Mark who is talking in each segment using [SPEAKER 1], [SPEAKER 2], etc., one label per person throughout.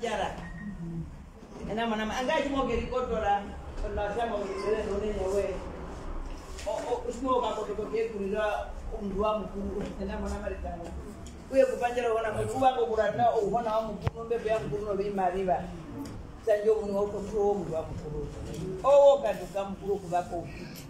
[SPEAKER 1] jara ena mana angaji mo geri kotora na chama ngere ndo nene we o usmo ka ko ke kurira undwa mukuru ena mana maritano uye kupanjira wana kuba ngo kurana uhona mukuru mbebe ya mukuru no bimariba sanjo munu wa ko undwa mukuru o kaduka mukuru kubako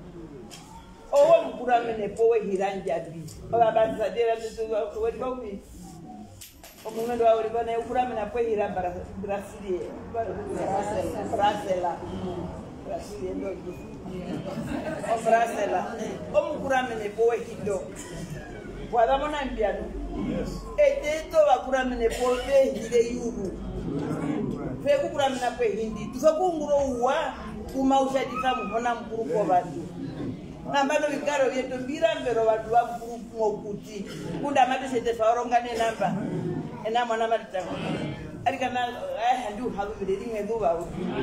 [SPEAKER 1] o mukuru amene powe hiranja bi baba bazadera tuzo wali bawi omuntu wa wali bana ukura amene powe hiramba brasilie brasela brasilie ndo o brasela o mukuru amene powe hido wala mona mbiano eteto bakura amene powe hire yuru fe kukura amene powe hindi tuzokunguro uwa kumausha dikamu hona mukuru kwa bantu nambano vikaro vyetu mbira mbero watu wa mkuru ngokuti kunda mati sete faorongane namba ena mwana matitako alikana ndu halu videli ngeduwa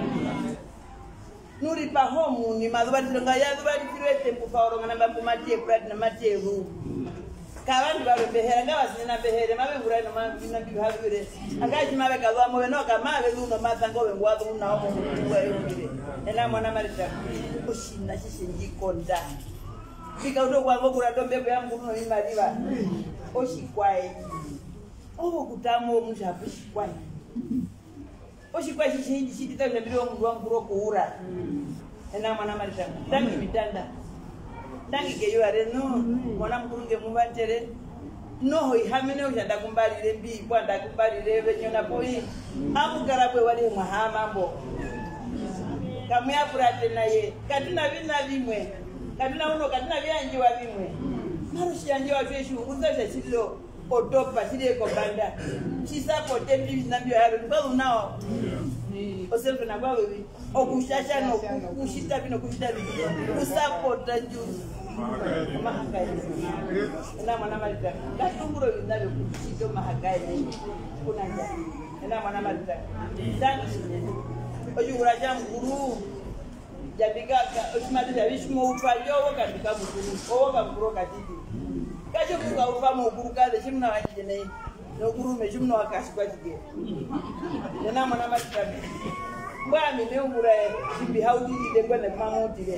[SPEAKER 1] nuri pa homu ni madhuba tilonga ya dhuba dikirwe tempu faorongane namba kumatie kurati na matie ru kawandu wale behera ngawa sinena behere mawe ngurai no mambina bibi halu vile angaji mawe kalwa mwe noka mawe dhuno mathango wengwadu una homo mkubwa yungire ena mwana matitako oshina shishinjikonda fika uto kwa ngokura dombe ya mkuru no imaliba oshikwai obo kutamo mushapu shikwai oshikwai shishinji shitita ndiro mundu wankuru kuura ena mwana marita tangi mitanda tangi keyo are no mwana mkuru nge mubatere no hoi hamene ujanda kumbalire mbi kwanda kumbalire benyona poi amugarabwe wali mahamambo kamya kurate naye katina bina bimwe katina uno katina byanje wa bimwe marushi yanje wa feshu uzaje chilo otopa chile ko banda chisapote bibi nambyo yaro babu nao oselfu na babu okushasha no kushita bino kushita bibi usapota juu mahakai na mwana malita katunguro binabe kushito mahakai kuna nja na mwana malita tangi ojugura jamguru jabigaka osimaliza bishimo ufayo wakabika mukuru owoka mukuru katiti kaje kuka ufamo ukuru kaze chimna wajene no gurume chimna wakashikwa jige nena mwana matikabi mbami ne umura bibi haudi de kwenda mamoti de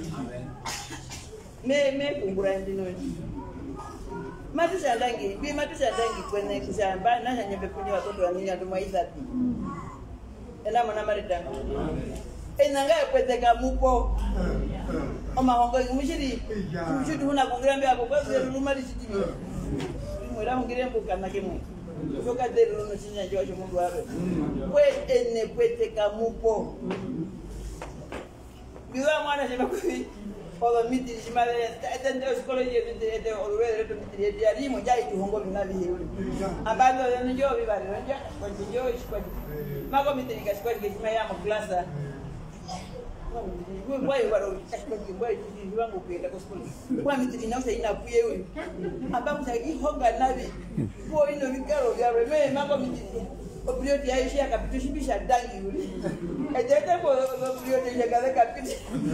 [SPEAKER 1] me kumbura ndino matisha dangi bi matisha dangi kwenda kushamba na nyembe kuni watoto wa nini ndo maizapi ela mwana maritano enanga kweteka mupo omahongo ngumishiri kushutu huna kungirambe hapo kwa zero rumali chitimi mwera ngirembo kana kemwe soka zero no chinya jojo mundu wawe kwe ene kweteka mupo biwa mwana shema kwi odo miti shimale atende oskole yede de olwe reto miti ya limo jai tuhongo binabi hiyo abando njo bibare njo kwa njo ishikwa mako miti nikashikwa kishima ya mklasa wewe waro ashikwa wewe tiji wangu kwenda kwa skuli kwa miti ninausa inakuye wewe ambapo sagi honga nabi kwa ino vikaro vya reme mako miti oprioti ya ishia kapitushibisha dangi yule ejete kwa oprioti ya kale kapitu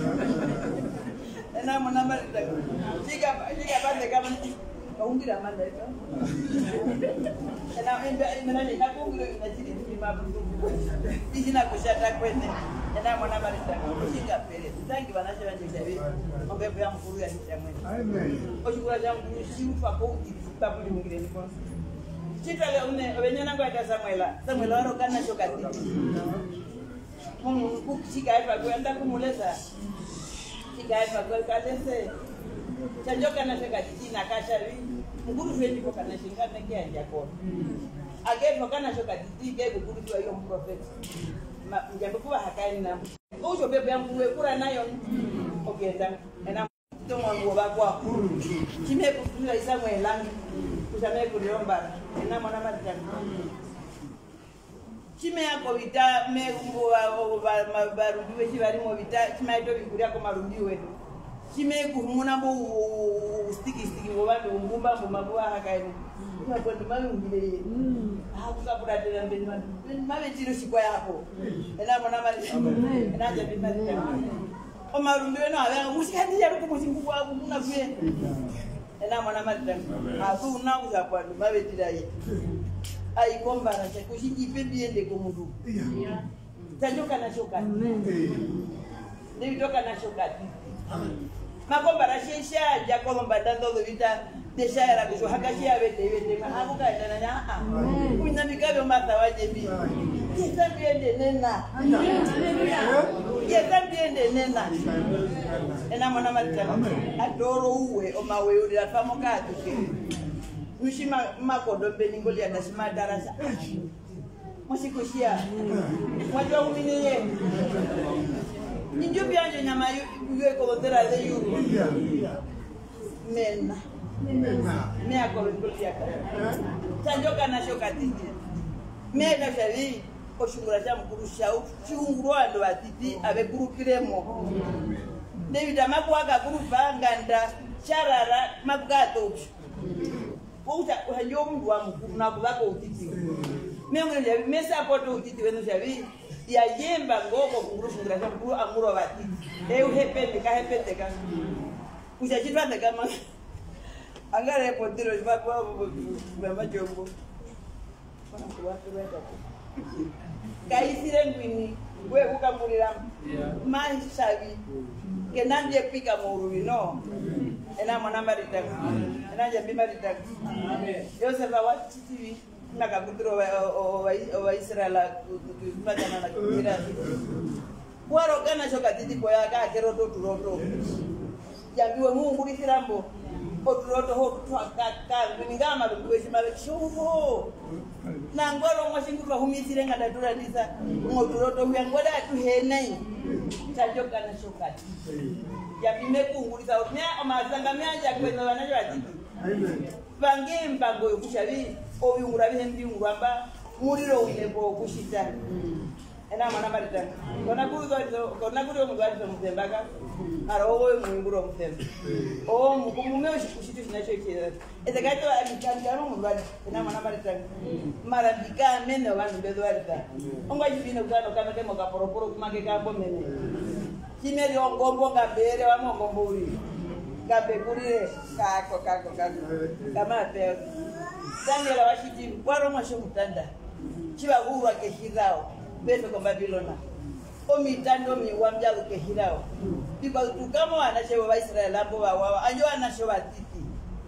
[SPEAKER 1] ena mwana mali chiga bande kama kaungira manda ito ena ni kakungira na chini mabudu ijina kushata kwene ena mwana mali chiga pere tangi banasha banje jabe ombepo ya mkuru ya hitamwe amen oshukura jamu shiufa ko tabuli ngire niko chitale une obenyana kwa Samuel waro kana shokati mungu kuchika hapa kwenda kumuleza kaifa kwa kalese chanjoka na seka jina kashari mkuru fendi kwa kana shingana kia njako agepo kana shoka tike mkuru kwa hiyo prophet njambo kwa hakani na ujo bebe yangu kura nayo ogenda ena tomo ngo bakwa chime kufunga Samuel langu kusame kuliomba ena mwana matata chime yako vita megumbo barudiwe chibarimo vita chimaito bikuria ko marudiwe chime kumuna bo stiki bo bantu ngumba bo mabwa hakaini kwa ndo malungile hakukapura tena mbeni mabe chiro shikwa yako ena mwana mali ena jabi mali o marudiwe no aba musikandi yaro ko musingu wangu muna kwe ena mwana mali hakuna uza kwa mabe tiraye aikomba na kushiji biende komudu tajoka na shoka ndio toka na shoka makomba na shesha jakolomba dando vita deshaira kusho hakashia vete mahabuka ndana kuna mikabe mata wajebi yesa biende nena yesa biende nena ena mwana matana adoro uwe o mawe uri afamoka atuke mshima makodo beningoli adashima darasa mwashikushia mwajua umineye ninjo byanje nyama yuwe ko ndera de yuru mena me akobekolia tanjoka na shoka titi me na shali oshungura cha mkurusha chungurwa ndo atiti abekurukiremo David amakwaka kurupanga nda charara magato uta uhanjo mundu wa mkuru na kubako utiti mengo ndia mesa poto utiti wenu shavi ya yemba ngoko kungurushungura cha mkuru amuro batiti hepete ka kushachitwa kama angare potiro jibakwa mama jombo bana kuwatu weta kaisire ngwini we kukamurira maishavi kenanje pika murubi no ena mwana marita ena jambi marita Yosefa watiti nakakutiro wa Israela kumatana na kira kwaro kana shoka titi koya ka keroto turoto jambiwe Mungu likirambo oturoto ho twakaka ngingama lukweshima shuho nangoro mwashingurwa humisire ngadatura ndisa ngoturoto huyangoda tuhenai tajoka na shokati yapime kungulisa otnya amazanga myanja kweno banajo atiti bange mbango yokushabi oyungura bihembi nguramba muriro winebo kushita ena mwana marita kona kuri omugwarizo muzembaga arowo mwinguro muzemba o mukume ushikushitu sinacho kire ezagato abikangano mugwari ena mwana marita marabika meno bantu bedwarita ongwa jibino kano kama kemo kaporoporo kumage kambo mene kimeri ongombo ngabere wa mongombo uri gabe kurire kako kama pe dangela washiti waro masho mutanda chiba huwa kehirao beto kwa Babilona omitando miwambya ukehirao biba tukamo anashewa wa Israel abo wawa anyo anashewa titi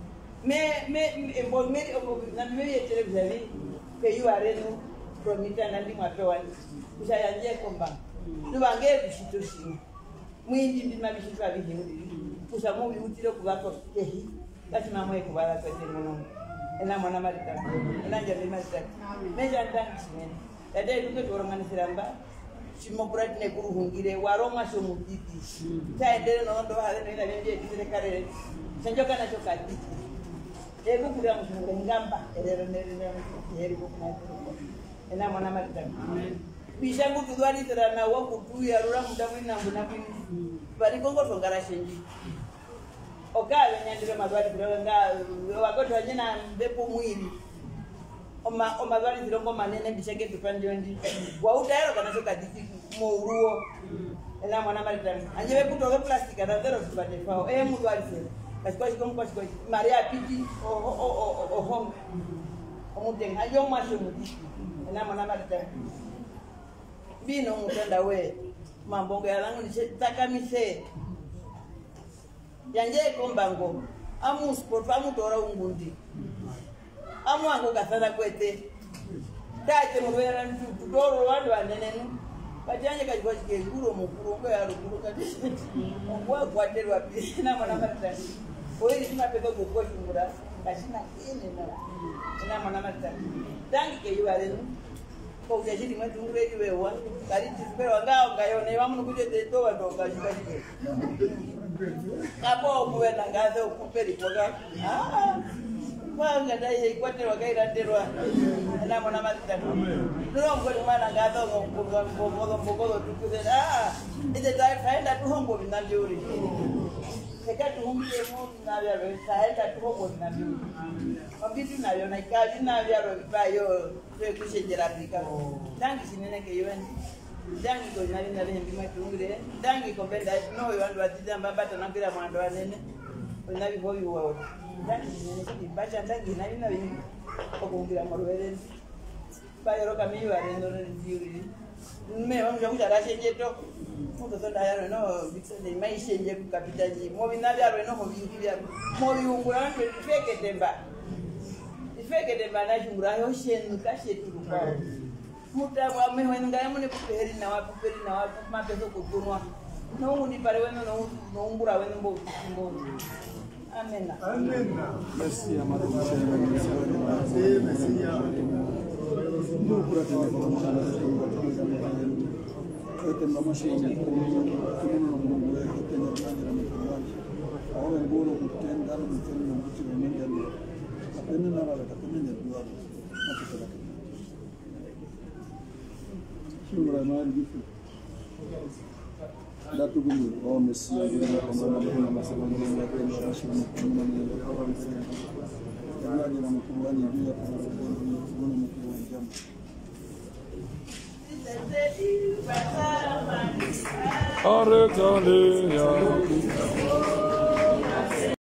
[SPEAKER 1] na me television ke you are no promita na ndi mwapewa kushayanje komba nubange kushitoshi mwindi ndi mabishitwa bihi kushamu biutire kubako kehi kati mamwe kubala kwete mono ena mwana marita ena njambi marita meja ndani Dada itu ke orang manusia lamba, cuma berat ne guru hungire, warong masuk mutiti. Saya dari nonton doa hari ini lagi dia di sekare, senjokan aja kaki. Ego kurang musuh gampang, dari bukan itu. Enak mana macam. Bisa guru dua di terana, wah guru ya orang muda pun nampu. Bari kongkor songkara senji. Oke, yang di rumah dua di berangga, waktu tu aja nambe pumuiri. Oma gari zirongo manene bishake tupande ndi wa utaero kana soka diti muruo ela mwana marita anjewe kutoka plastic adavero tupate fao mudu alise kasikwa shikomko maria piti home omuteng ayo masho muditi ela mwana marita bino mutenda we mambongo yalangu ni takamise yanje kombango amu sport amu tora ungundi amu ango kasana kwete tate murwera tutoro wandu wanenenu Kajanya kajwa chike guru mukuru ngo ya ruguru kadishi ngwa kwaterwa bina mwana marita oyi sima peko gukwa shungura kashina kene na mwana marita tangi ke yuwale ko ujashiri mwe tungure jiwewa kari tisipero ngao ngayone wamu kuje teto wadonga shikashike kapo kuwena ngaze ukuperi kwa Wanga dai kwate wakairaterwa na mwana marita nongo mwana ngazo ngogo tukuze ite dai faenda tuhongo binanjuri keka tuhumbe mu na bya faenda tuhongo binanjuri mabitu na yo na ikali na bya ro bayo kushenjera bika dangi sinene ke yoen dangi ko nali na bya mbima tungire dangi ko benda no yo andu atida mbata na kila mwando anene unabi boyu wao dangi sinene ki bacha dangi nali na bya okumbira morwere bayero kami barendo nziuri me wamja kucharache jeto muto sonda yaro no bitsone maisha nje kukapita ji mo binabi yaro no ho biyubya mo yungura ndo ifeke demba na jungura yo shenu kashetu kwa muta wa me wenga yamune kuperi na wapi mapeso kutunwa no uni pare weno no ngura weno mbo amena
[SPEAKER 2] merci amara merci ya ndukura tena kwa mashine ahora ngoro kutenda na mtendo mtu mmoja ndio apende na wala kapende ndio hapo shukran mali gifu datu gundu oh merci ya kama na masala mengi ya kwenda mashine kuna ndio kwa msema ndio na mkumbani juu ya kuna mkubwa jambo Arrêtez-les,